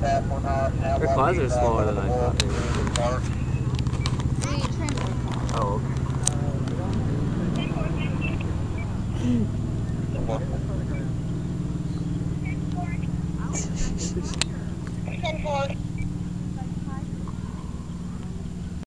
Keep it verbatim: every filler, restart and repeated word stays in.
Their claws are smaller than I thought they were. Oh, ten four.